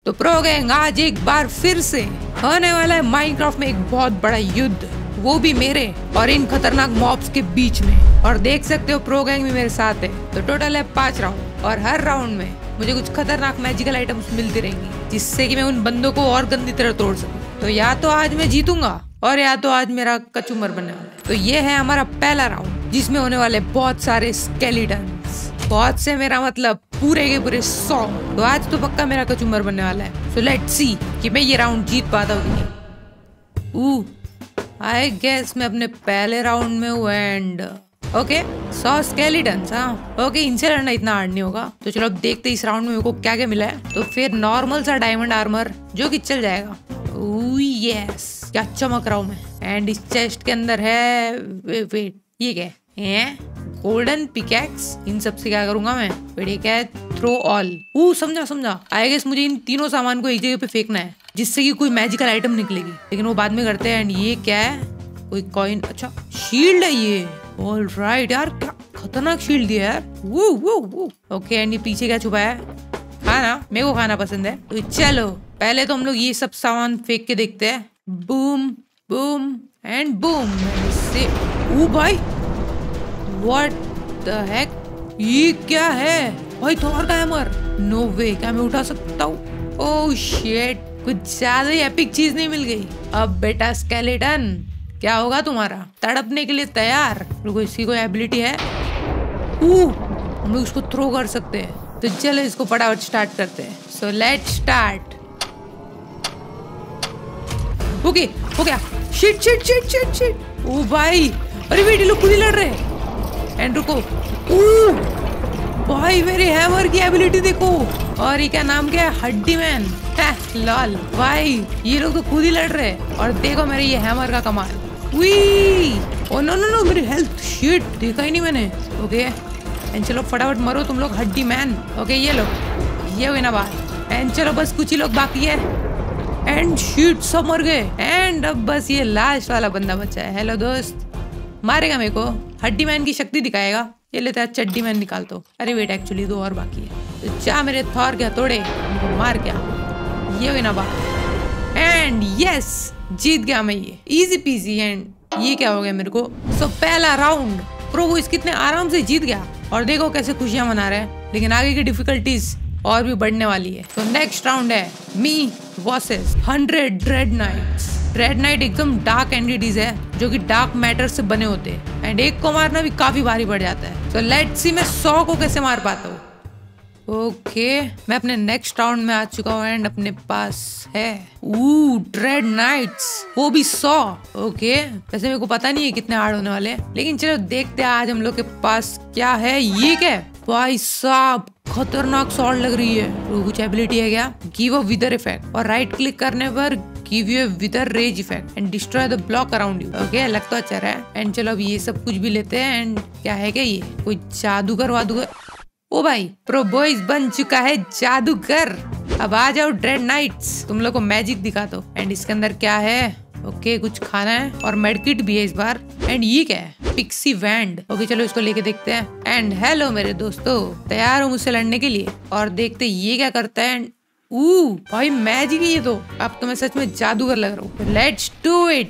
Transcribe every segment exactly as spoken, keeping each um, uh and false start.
तो pro gang आज एक बार फिर से होने वाला है माइनक्राफ्ट में एक बहुत बड़ा युद्ध, वो भी मेरे और इन खतरनाक मॉब्स के बीच में। और देख सकते हो प्रो गैंग भी मेरे साथ है। तो टोटल है पांच राउंड और हर राउंड में मुझे कुछ खतरनाक मैजिकल आइटम्स मिलती रहेंगी जिससे कि मैं उन बंदों को और गंदी तरह तोड़ सकूं। तो या तो आज मैं जीतूंगा और या तो आज मेरा कचूमर बनने वाला है। तो ये है हमारा पहला राउंड जिसमें होने वाले बहुत सारे स्केलेटन्स। बहुत से मेरा मतलब पूरे के पूरे सौ। तो आज तो पक्का मेरा कचूमर बनने वाला है। सो लेट्स सी कि मैं ये राउंड जीत पाता हूँ कि नहीं। आई गेस मैं अपने पहले राउंड में हूँ एंड ओके सौ स्केलेटन्स। हाँ ओके, इनसे लड़ना इतना हार्ड नहीं होगा। तो चलो अब देखते इस राउंड में मेरे को क्या क्या मिला है। तो फिर नॉर्मल सा डायमंड आर्मर जो कि चल जाएगा। यस क्या चमक रहा हूँ मैं। एंड इस चेस्ट के अंदर है वे, वेट ये क्या है? Golden pickaxe. इन सब से क्या करूंगा मैं? वेट ये क्या है? Throw all. ओ समझा समझा। आई गेस मुझे इन तीनों सामान को एक जगह पे फेंकना है जिससे कि कोई मैजिकल आइटम निकलेगी, लेकिन वो बाद में करते हैं। एंड ये क्या है? कोई कॉइन। अच्छा शील्ड है ये। ऑल राइट यार, क्या खतरनाक शील्ड दिया यार। वो वो वो ओके। एंड ये पीछे क्या छुपा है? खाना। मेरे को खाना पसंद है। तो चलो पहले तो हम लोग ये सब सामान फेंक के देखते हैं। Boom boom and boom. इससे ओ भाई व्हाट द हेक, ये क्या है भाई? थॉर का हैमर। नो वे, क्या मैं उठा सकता हूँ? ओह शिट, कुछ ज्यादा ही एपिक चीज नहीं मिल गई। अब बेटा स्केलेटन क्या होगा तुम्हारा? तड़पने के लिए तैयार? रुको, इसकी कोई एबिलिटी है? हम लोग उसको थ्रो कर सकते हैं। तो चलो इसको फटाफट स्टार्ट करते हैं। So let's start. ओके हो गया। Shit shit shit shit shit. ओ भाई, अरे बेटी लोग खुद ही लड़ रहे हैं। एंड रुको, ओ भाई मेरे हैमर की एबिलिटी देखो। और ये क्या नाम क्या है? हड्डी मैन। लॉल भाई, ये लोग तो खुद ही लड़ रहे हैं। और देखो मेरे ये हैमर का कमाल। ओ नो नो नो, मेरी हेल्थ। शिट, देखा ही नहीं मैंने। ओके एंड चलो फटाफट मरो तुम लोग हड्डी मैन। ओके ये लो, ये हुई ना बात। एंड चलो बस कुछ ही लोग बाकी है। एंड शिट, सब मर गए। एंड अब बस ये लास्ट वाला बंदा बचा है। हेलो दोस्त, मारेगा मेरे को? हड्डी मैन की शक्ति दिखाएगा। ये लेता है चड्डी मैन निकाल तो। अरे वेट, एक्चुअली दो और बाकी है। तो जा मेरे थॉर क्या तोड़े, उनको मार क्या। ये हुई ना बात। एंड यस, जीत गया मैं ये इजी पीजी। एंड ये क्या हो गया मेरे को? सो so, पहला राउंड प्रो वो इस कितने आराम से जीत गया। और देखो कैसे खुशियां मना रहे हैं। लेकिन आगे की डिफिकल्टीज और भी बढ़ने वाली है। तो नेक्स्ट राउंड है me versus hundred dread knights. Dread knight एकदम डार्क एंटिटीज है जो कि डार्क मैटर से बने होते हैं। एंड एक को मारना भी काफी भारी पड़ जाता है। तो लेट्स सी मैं सौ को कैसे मार पाता हूँ। ओके okay, मैं अपने नेक्स्ट राउंड में आ चुका हूँ एंड अपने पास है ड्रेड नाइट्स, वो भी सौ। ओके okay, वैसे मेरे को पता नहीं है कितने हार्ड होने वाले हैं, लेकिन चलो देखते हैं आज हम लोग के पास क्या है। ये क्या है भाई साहब? खतरनाक सॉल्ट लग रही है। तो कुछ एबिलिटी है क्या? Give a wither effect. और राइट क्लिक करने पर give you a wither rage effect and destroy the block around you. Okay लग तो अच्छा रहा है। एंड चलो अब ये सब कुछ भी लेते हैं। एंड क्या है क्या ये? कोई जादूगर वादूगर? ओ भाई, प्रो बॉयज बन चुका है जादूगर। अब आ जाओ ड्रेड नाइट्स, तुम लोग को मैजिक दिखा दो। एंड इसके अंदर क्या है? ओके कुछ खाना है और मेडकिट भी है इस बार। एंड ये क्या है? Pixie wand. ओके चलो इसको लेके देखते हैं। एंड हेलो मेरे दोस्तों, तैयार हो मुझसे लड़ने के लिए? और देखते ये क्या करता है। एंड ऊ भाई मैजिक है ये तो। अब तो मैं सच में जादूगर लग रहा हूँ। Let's do it.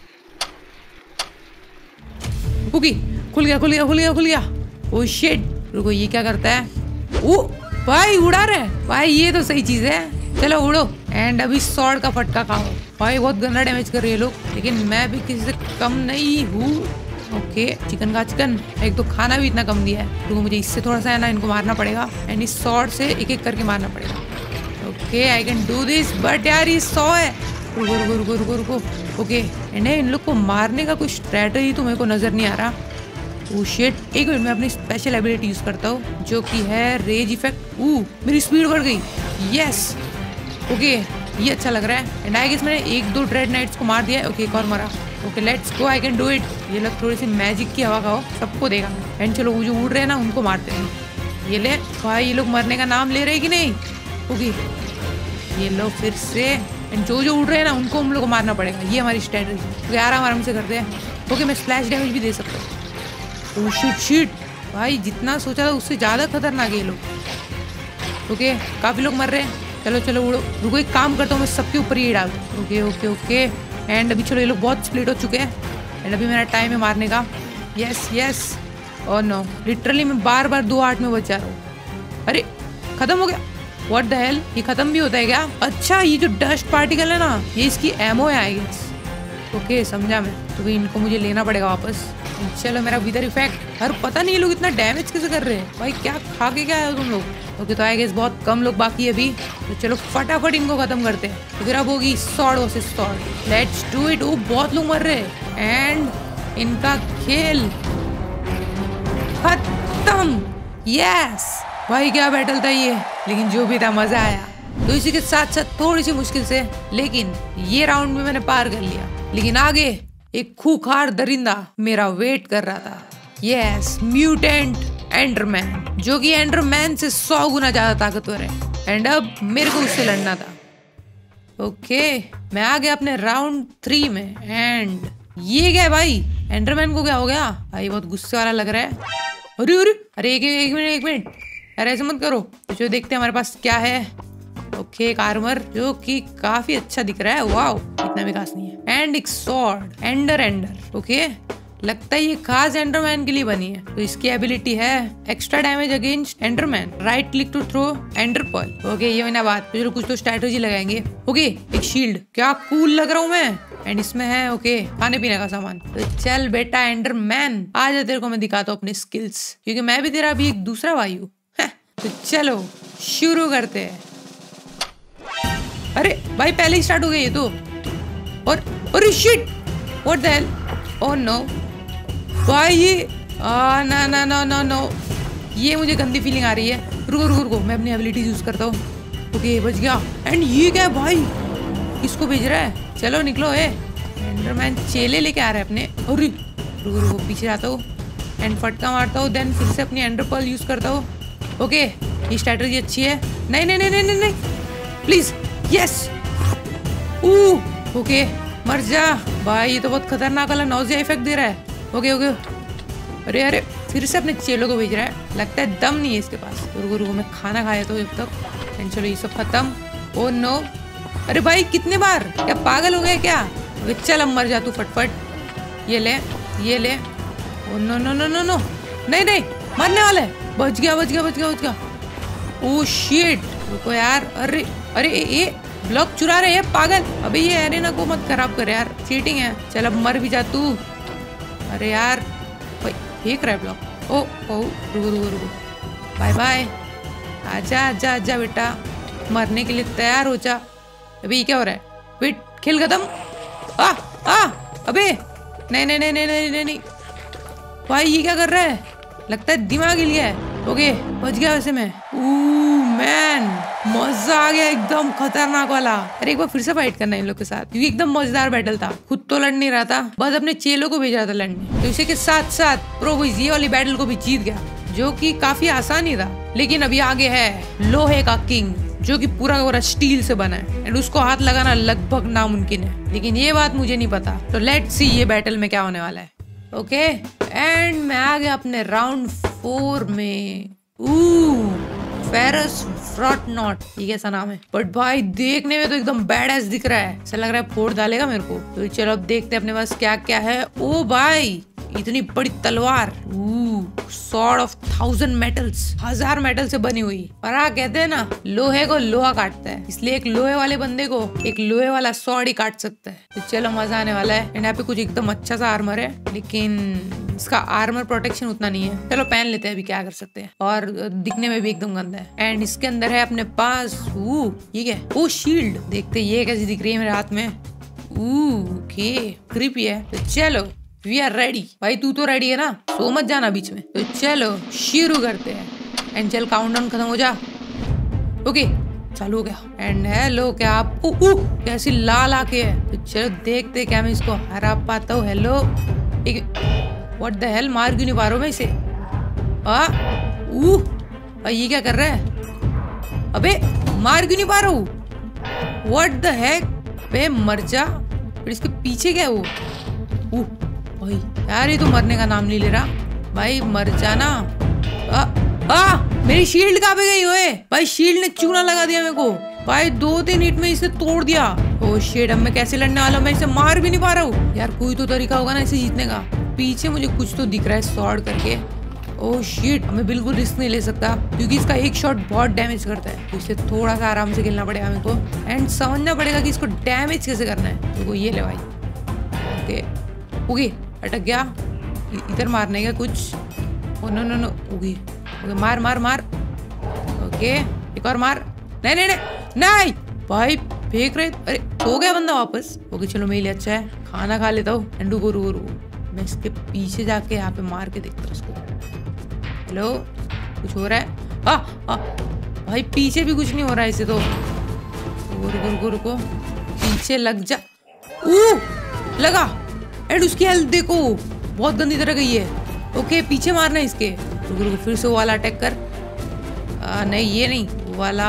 ओके खुल गया खुल गया खुल गया खुल गया। ओ शिट, रुको ये क्या करता है? ओ भाई उड़ा रहे हैं भाई, ये तो सही चीज है। चलो उड़ो। एंड अभी सॉर्ड का फटका खाओ। भाई बहुत गंदा डैमेज कर रही है लोग, लेकिन मैं भी किसी से कम नहीं हूँ। ओके चिकन का चिकन। एक तो खाना भी इतना कम दिया है। रुको मुझे इससे थोड़ा सा है ना इनको मारना पड़ेगा। एंड इस सॉर्ड से एक एक करके मारना पड़ेगा। Okay I can do this. But यार ये सौ है। रुको रुको रुको रुको रुको। ओके एंड इन लोग को मारने का कुछ स्ट्रेटजी तो मेरे को नजर नहीं आ रहा। ओह शिट, एक मिनट में अपनी स्पेशल एबिलिटी यूज करता हूँ जो कि है रेज इफेक्ट। ओह मेरी स्पीड बढ़ गई। यस ओके ये अच्छा लग रहा है। एंड आई गेस मैंने एक दो ड्रेड नाइट्स को मार दिया है। ओके एक और मारा। Okay let's go, I can do it. ये लोग थोड़ी सी मैजिक की हवा खाओ, सबको देगा। एंड चलो वो जो उड़ रहे हैं ना उनको मारते हैं। ये ले भाई, ये लोग मरने का नाम ले रहे हैं कि नहीं? ओके ये लो फिर से। एंड जो जो उड़ रहे हैं ना उनको हम लोग को मारना पड़ेगा। ये हमारी स्ट्रेटजी। ओके आराम आराम से करते हैं। ओके मैं स्प्लैश डैमेज भी दे सकता हूँ। ओह शिट शिट भाई, जितना सोचा था उससे ज्यादा खतरनाक है ये लोग। ओके काफी लोग मर रहे हैं। चलो चलो उड़ो। रुको एक काम करता हूँ, मैं सबके ऊपर ही डाल दूँ। ओके ओके ओके एंड अभी चलो ये लोग बहुत स्प्लिट हो चुके हैं एंड अभी मेरा टाइम है मारने का। यस यस और नो लिटरली मैं बार बार दो आठ में बचा रहा हूँ। अरे खत्म हो गया। व्हाट द हेल, ये खत्म भी होता है क्या? अच्छा ये जो डस्ट पार्टिकल है ना ये इसकी एमओ है आई गेस। ओके समझा मैं, तो भी इनको मुझे लेना पड़ेगा वापस। चलो मेरा विदर इफेक्ट। और पता नहीं ये लोग इतना डैमेज कैसे कर रहे हैं भाई, क्या खा के क्या है तुम लोग? ओके तो आई गेस बहुत कम लोग बाकी है अभी, तो चलो फटाफट इनको खत्म करते हैं। तो फिर अब होगी sword versus sword, let's do it. Oh बहुत लोग मर रहे हैं एंड इनका खेल खत्म। यस भाई क्या बैटल था ये, लेकिन जो भी था मजा आया। तो इसी के साथ साथ थोड़ी सी मुश्किल से, लेकिन ये राउंड में मैंने पार कर लिया। लेकिन आगे एक खूंखार दरिंदा मेरा वेट कर रहा था। यस म्यूटेंट एंडरमैन, जो कि एंडरमैन से सौ गुना ज्यादा ताकतवर है एंड अब मेरे को उससे लड़ना था। ओके मैं आ गया अपने राउंड थ्री में एंड ये क्या है भाई, एंडरमैन को क्या हो गया भाई? बहुत गुस्से वाला लग रहा है। अरे अरे अरे एक एक मिनट एक मिनट अरे ऐसे मत करो। तो जो देखते हैं हमारे पास क्या है। ओके एक आर्मर जो कि काफी अच्छा दिख रहा है, वाओ इतना भी खास नहीं है। एंड एक सॉर्ड एंडर एंडर। ओके लगता है ये खास एंडरमैन के लिए बनी है। तो इसकी एबिलिटी है extra damage against Enderman, right click to throw ender pearl. Okay ये मैंने बात, तो कुछ तो स्ट्रेटजी लगाएंगे। ओके एक शील्ड, क्या कूल लग रहा हूँ मैं। एंड इसमें है ओके खाने पीने का सामान। तो चल बेटा एंडरमैन आ जा, तेरे को मैं दिखाता हूँ अपने स्किल्स, क्योंकि मैं भी तेरा अभी एक दूसरा भाई हूँ। तो चलो शुरू करते हैं। अरे भाई पहले ही स्टार्ट हो गया ये तो। और अरे shit what the hell, oh no भाई ये आ, ना ना ना ना नो ये मुझे गंदी फीलिंग आ रही है। रुको रुको रुको मैं अपनी एबिलिटीज यूज करता हूँ। ओके बच गया। एंड ये क्या है भाई, किसको भेज रहा है? चलो निकलो ए, एंडरमैन चेले लेके आ रहा है अपने। अरे रुको रुको पीछे जाता हूँ एंड फटका मारता हूँ, देन फिर से अपनी एंडर पर्ल यूज करता हूँ। ओके ये स्ट्रेटजी अच्छी है। नहीं नहीं नहीं नहीं नहीं, नहीं। प्लीज यस ओके मर जा भाई, ये तो बहुत खतरनाक वाला नौजिया इफेक्ट दे रहा है। ओके ओके अरे अरे फिर से अपने चेलों को भेज रहा है, लगता है दम नहीं है इसके पास। रुको रुको मैं खाना खाया तो जब तक। एंड चलो ये सब खत्म। ओ नो अरे भाई कितने बार, क्या पागल हो गए क्या? अबे चल अब मर जा तू फटफट। ये ले ये ले। Oh no no no no no नहीं नहीं मरने वाला है। बच गया बच गया बच गया बच गया। ओ शिट रुको यार। अरे अरे ये ब्लॉक चुरा रहे हैं पागल। अबे ये एरेना को मत खराब कर यार, चीटिंग है। चल अब मर भी जा तू। अरे यार भाई फेंक रहा है ब्लॉक। ओ ओ रुको रुको रुको बाय बाय। आजा आजा आजा बेटा, मरने के लिए तैयार हो जा। अभी ये क्या हो रहा है? वेट खेल खत्म। आ आ अबे नहीं नहीं नहीं नहीं नहीं नहीं, नहीं। भाई ये क्या कर रहा है? लगता है दिमाग हिल गया है। ओके बच गया वैसे मैं। मैन मजा आ गया एकदम खतरनाक वाला। अरे एक बार फिर से फाइट करना इन लोग के साथ, क्योंकि एकदम मजेदार बैटल था। खुद तो लड़ नहीं रहा था, बस अपने चेलों को भेज रहा था लड़ने। तो इसी के साथ साथ प्रो बॉयज ये वाली बैटल को भी जीत गया, जो कि काफी आसान ही था। लेकिन अभी आगे है लोहे का किंग, जो कि पूरा का पूरा स्टील से बना है एंड उसको हाथ लगाना लगभग नामुमकिन है। लेकिन ये बात मुझे नहीं पता, तो लेट्स सी ये बैटल में क्या होने वाला है। ओके एंड मैं आ गया अपने राउंड फोर में। फेरस फ्रॉटनॉट, ये कैसा नाम है? बट भाई देखने में तो एकदम बैडएस दिख रहा है, ऐसा लग रहा है फोड़ डालेगा मेरे को। तो चलो अब देखते हैं अपने पास क्या क्या है। ओ भाई इतनी बड़ी तलवार, सॉर्ड ऑफ थाउजेंड मेटल्स, हजार मेटल से बनी हुई। पर हाँ कहते हैं ना लोहे को लोहा काटता है, इसलिए एक लोहे वाले बंदे को एक लोहे वाला सॉर्ड ही काट सकता है। तो चलो मजा आने वाला है। एंड यहाँ पे कुछ एकदम अच्छा सा आर्मर है, लेकिन इसका आर्मर प्रोटेक्शन उतना नहीं है। चलो पहन लेते हैं, अभी क्या कर सकते हैं। और दिखने में भी एकदम गंदा है। एंड इसके अंदर है अपने पास ऊ ये क्या है? ओ शील्ड, देखते ये कैसी दिख रही है मेरे हाथ में। ओके क्रीपी है। तो चलो वी आर रेडी। भाई तू तो रेडी है ना, सो मत जाना बीच में। तो चलो शुरू करते हैं। एंड चल काउंटडाउन खत्म हो जा। ओके चालू हो गया। एंड हेलो क्या आप उ, उ, कैसी लाल आके है। तो चलो देखते क्या मैं इसको हरा पाता हूँ। हेलो व्हाट द हेल, मार क्यों नहीं पा रहा हूँ मैं इसे? आ ऊ ये क्या कर रहा है? अबे मार क्यों नहीं पा रहा हूँ? व्हाट द हेक बे मर जा। फिर इसके पीछे क्या है वो? ऊ भाई यार ये तो मरने का नाम नहीं ले रहा। भाई मर जाना। आ, आ, मेरी शील्ड कहाँ पे गई ओए? भाई शील्ड ने चूना लगा दिया मेरे को। भाई दो तीन हिट में इसे तोड़ दिया। ओ शिट, अब मैं कैसे लड़ने वाला हूँ? मैं इसे मार भी नहीं पा रहा हूँ यार। कोई तो तरीका होगा ना इसे जीतने का। पीछे मुझे कुछ तो दिख रहा है स्वॉर्ड करके। ओह शिट, मैं बिल्कुल रिस्क नहीं ले सकता क्योंकि इसका एक शॉट बहुत डैमेज करता है। तो इसे थोड़ा सा आराम से खेलना पड़ेगा मेरे को एंड समझना पड़ेगा कि इसको डैमेज कैसे करना है। तो ये ले भाई। ओके ओके, अटक गया। इधर मारने का कुछ। Oh no no no. Okay okay, मार मार मार। ओके एक और मार। नहीं नहीं नहीं नहीं भाई, फेंक रहे। अरे हो गया बंदा वापस। ओके चलो मेरे लिए अच्छा है, खाना खा लेता हूँ। एंड रुको रुको रुको, मैं इसके पीछे जाके यहाँ पे मार के देखता हूँ उसको। हेलो, कुछ हो रहा है? आ, आ, भाई पीछे भी कुछ नहीं हो रहा है इसे तो। रुको रुको रुको रुको, पीछे लग जा। ऊ लगा। एंड उसकी हेल्थ देखो, बहुत गंदी तरह गई है। ओके पीछे मारना है इसके। रुको रुको, फिर से वो वाला अटैक कर। आ, नहीं ये नहीं, वो वाला।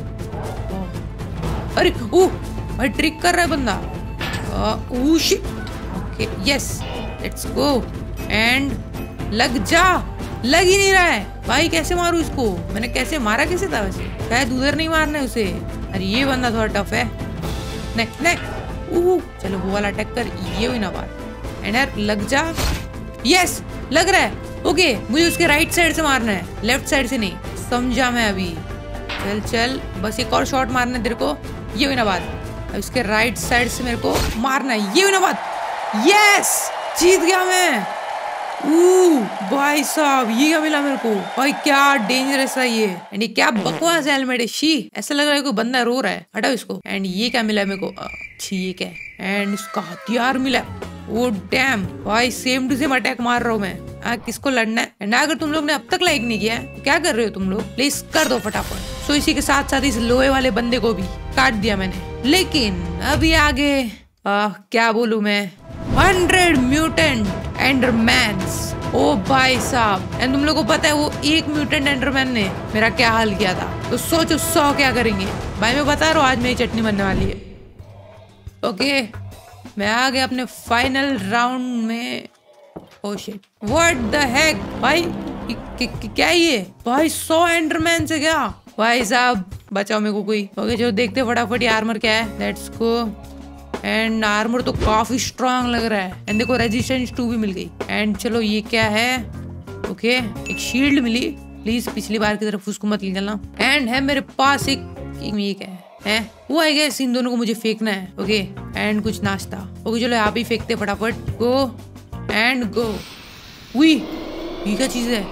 अरे ओ भाई, ट्रिक कर रहा है बंदा। Oh shit. Okay yes, let's go. And लग जा। लग ही नहीं रहा है भाई, कैसे मारूं इसको? मैंने कैसे मारा, कैसे था वैसे? शायद उधर नहीं मारना है उसे। अरे ये बंदा थोड़ा टफ है। नहीं नहीं, ओह चलो वो वाला अटैक कर। ये हुई ना बात। एंड यार लग जा। यस लग रहा है। ओके मुझे उसके राइट साइड से मारना है, लेफ्ट साइड से नहीं। समझा मैं अभी। चल चल, बस एक और शॉट मारना है तेरे को। ये हुई ना बात। उसके राइट साइड से मेरे को मारना है। ये हुई ना बात। यस जीत गया मैं। ओह भाई साहब, ये क्या मिला मेरे को? भाई क्या डेंजरस है ये। एंड ये क्या बकवास हेलमेट है। शी, ऐसा लग रहा है कोई बंदा रो रहा है। हटाओ इसको। एंड ये क्या मिला मेरे को? छी ये क्या है? एंड इसका हथियार मिला। ओ डैम भाई, सेम टू सेम अटैक मार रहा हूँ मैं। आ, किसको लड़ना है? एंड अगर तुम लोग ने अब तक लाइक नहीं किया है तो क्या कर रहे हो तुम लोग? प्लीज कर दो फटाफट। सो इसी के साथ साथ इस लोहे वाले बंदे को भी काट दिया मैंने। लेकिन अभी आगे आ, क्या बोलूं मैं, हंड्रेड म्यूटेंट एंडरमैन्स। ओ भाई साहब, एंड तुम लोगों को पता है वो एक म्यूटेंट एंडरमैन ने मेरा क्या हाल किया था? तो सोचो सौ क्या करेंगे। भाई मैं बता रहा हूँ, आज मेरी चटनी बनने वाली है। ओके मैं आ गया अपने फाइनल राउंड में। Oh shit, what the heck भाई, क्या ये? भाई सौ एंडरमैन से क्या? भाई साहब बचाओ मेरे को कोई। ओके चलो देखते फटाफट ये आर्मर क्या है। Let's go. एंड आर्मर तो काफी स्ट्रांग लग रहा है। एंड देखो रेजिस्टेंस टू भी मिल गई। एंड चलो ये क्या है? ओके एक शील्ड मिली। प्लीज पिछली बार की तरफ उसको मत निकलना। एंड है मेरे पास एक, ये क्या है? है वो आई गेस इन दोनों को मुझे फेंकना है। ओके एंड कुछ नाश्ता। ओके चलो यहाँ पे फेंकते फटाफट। Go and go. उई ये क्या चीज है?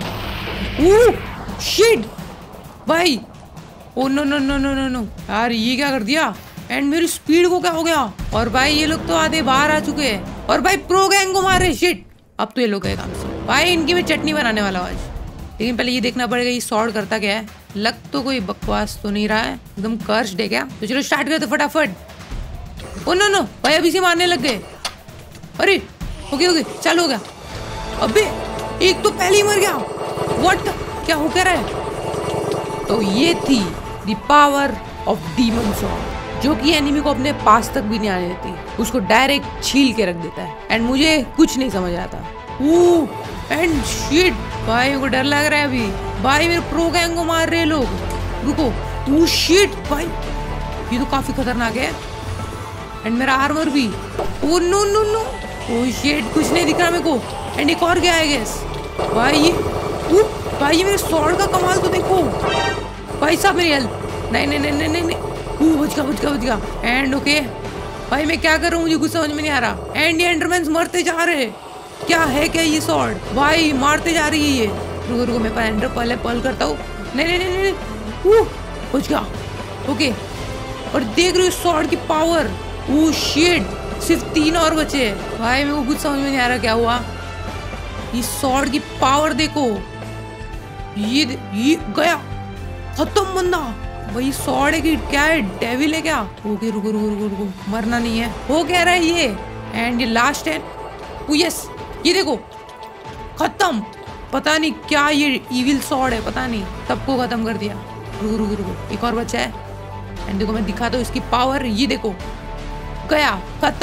ओह शिट भाई, oh no no no no no no यार, ये क्या कर दिया? एंड मेरी स्पीड को क्या हो गया? और भाई ये लोग तो आधे बाहर आ चुके हैं। और भाई प्रो गैंग को मार रहे। शिट, अब तो ये लोग गए काम से। भाई इनकी मैं चटनी बनाने वाला हूँ आज। लेकिन पहले ये देखना पड़ेगा ये स्वॉर्ड करता क्या है। लग तो कोई बकवास तो नहीं रहा है, एकदम कर्स्ड है क्या? तो चलो स्टार्ट करते फटाफट। ओ नो नो भाई, अभी से मारने लग गए। अरे ओके ओके चालू हो गया। अबे एक तो पहले ही मर गया। व्हाट, क्या हो क्या रहा है? तो ये थी the power of demon sword, जो कि एनिमी को अपने पास तक भी नहीं आने देती, उसको डायरेक्ट छील के रख देता है। एंड मुझे कुछ नहीं समझ आता। ओह एंड शिट भाई, मेरे को डर लग रहा है अभी। भाई मेरे प्रो गैंग को मार रहे लोग। रुको। ओह शिट भाई, ये तो काफी खतरनाक है। एंड मेरा आर्मर भी। Oh no no no, oh shit कुछ नहीं दिख रहा मेरे को। एंड एक और क्या है गेस भाई ये। ओह भाई ये मेरे स्वॉर्ड का कमाल तो देखो। भाई साहब मेरी हेल्थ। नहीं नहीं नहीं नहीं नहीं, नहीं। ओह बच गया बच गया बच गया। एंड ओके भाई मैं क्या कर रहा हूँ, मुझे कुछ समझ में नहीं आ रहा। एंड ये एंडरमैन्स मरते जा रहे हैं। क्या है क्या ये स्वॉर्ड? भाई मारते जा रही है ये। रुको रुको, मैं एंडर पहले पल करता हूँ। नहीं नहीं नहीं नहीं, ओह बच गया। ओके और देख रहे हो स्वॉर्ड की पावर। ओह शिट, सिर्फ तीन और बचे हैं। भाई मेरे को कुछ समझ में नहीं आ रहा क्या हुआ। ये स्वॉर्ड की पावर देखो। ये ये गया, खत्म बंदा। भाई स्वॉर्ड है कि क्या है? डेविल है क्या? ओके रुको रुको रुको रुको, मरना नहीं है। हो क्या रहा है ये? एंड ये लास्ट है। ओ यस, ये देखो खत्म। पता नहीं क्या ये इविल स्वॉर्ड है, पता नहीं, सबको खत्म कर दिया। रुको रुको रुको, एक और बचा है। एंड देखो मैं दिखाता हूँ इसकी पावर। ये देखो गया, खत्म।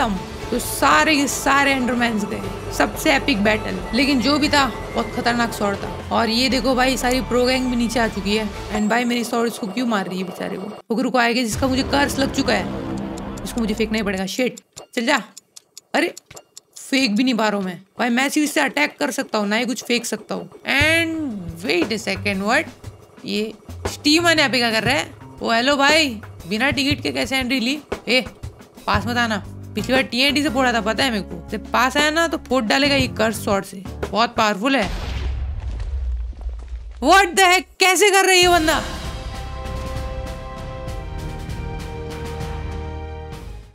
तो सारे के सारे एंडरमैन्स गए। सबसे एपिक बैटल। लेकिन जो भी था बहुत खतरनाक स्वॉर्ड था। और ये देखो भाई सारी प्रो गैंग भी नीचे आ चुकी है। एंड भाई मेरी स्वॉर्ड इसको क्यों मार रही है बेचारे को। रुको रुको आएगा जिसका मुझे कर्स लग चुका है, इसको मुझे फेंकना ही पड़ेगा। शिट चल जा। अरे फेंक भी नहीं पा रहा हूँ मैं भाई। मैं सिर्फ इससे अटैक कर सकता हूँ, ना ही कुछ फेंक सकता हूँ। And wait a second, what ये स्टीमन यहाँ पे क्या कर रहा है? ओ हेलो भाई, बिना टिकट के कैसे एंट्री ली? ए पास मत आना। पिछली बार टीएनटी से फोड़ा था पता है मेरे को। जब पास आया ना तो फोड़ डालेगा ये कर्स स्वॉर्ड से। बहुत पावरफुल है। व्हाट द हेक, कैसे कर रहा है ये बंदा?